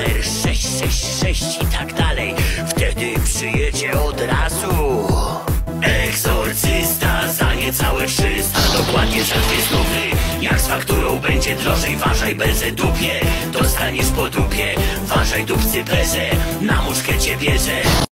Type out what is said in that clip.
numer 666 i tak dalej. Wtedy przyjedzie od razu egzorcysta za niecałe 300. Dokładnie za 2 stówy. Jak z fakturą będzie drożej, ważaj bezę dupie. Dostaniesz po dupie, ważaj dupcy bezę. Na muszkę cię bierze.